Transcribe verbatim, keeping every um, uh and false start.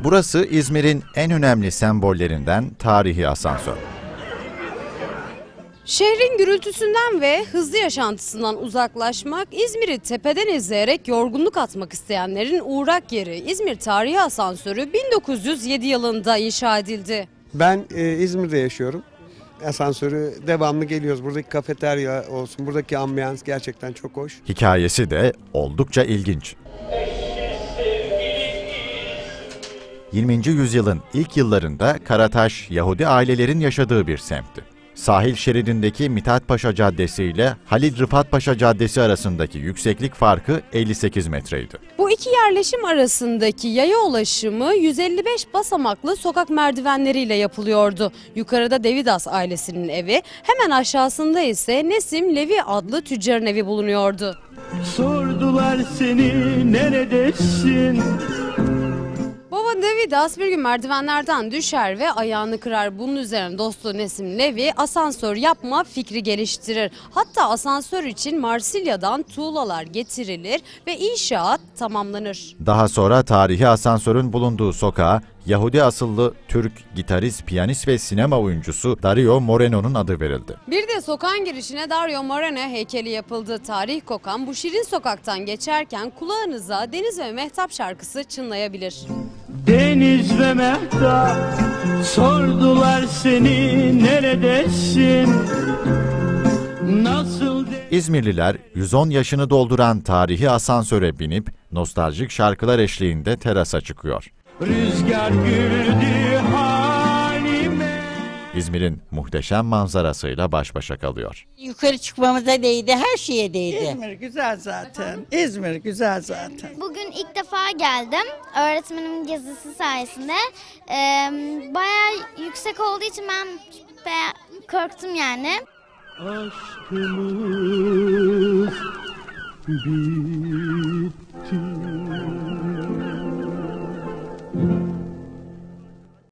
Burası İzmir'in en önemli sembollerinden tarihi asansör. Şehrin gürültüsünden ve hızlı yaşantısından uzaklaşmak, İzmir'i tepeden izleyerek yorgunluk atmak isteyenlerin uğrak yeri. İzmir Tarihi Asansörü bin dokuz yüz yedi yılında inşa edildi. Ben e, İzmir'de yaşıyorum. Asansörü devamlı geliyoruz. Buradaki kafeterya olsun, buradaki ambiyans gerçekten çok hoş. Hikayesi de oldukça ilginç. yirminci yüzyılın ilk yıllarında Karataş, Yahudi ailelerin yaşadığı bir semtti. Sahil şeridindeki Mithat Paşa Caddesi ile Halil Rıfat Paşa Caddesi arasındaki yükseklik farkı elli sekiz metreydi. Bu iki yerleşim arasındaki yaya ulaşımı yüz elli beş basamaklı sokak merdivenleriyle yapılıyordu. Yukarıda Devidas ailesinin evi, hemen aşağısında ise Nesim Levi adlı tüccarın evi bulunuyordu. Sordular seni neredesin? Baba Devidas bir gün merdivenlerden düşer ve ayağını kırar. Bunun üzerine dostu Nesim Levi asansör yapma fikri geliştirir. Hatta asansör için Marsilya'dan tuğlalar getirilir ve inşaat tamamlanır. Daha sonra tarihi asansörün bulunduğu sokağa Yahudi asıllı Türk gitarist, piyanist ve sinema oyuncusu Dario Moreno'nun adı verildi. Bir de sokağın girişine Dario Moreno heykeli yapıldı. Tarih kokan bu şirin sokaktan geçerken kulağınıza Deniz ve Mehtap şarkısı çınlayabilir. Deniz ve Mehtap sordular seni neredesin? Nasıl de- İzmirliler yüz on yaşını dolduran tarihi asansöre binip nostaljik şarkılar eşliğinde terasa çıkıyor. Rüzgar güldü halime. İzmir'in muhteşem manzarasıyla baş başa kalıyor. Yukarı çıkmamıza değdi, her şeye değdi. İzmir güzel zaten. İzmir güzel zaten. Bugün ilk defa geldim. Öğretmenimin yazısı sayesinde. Ee, bayağı yüksek olduğu için ben bayağı korktum yani. Aşkımız bitti.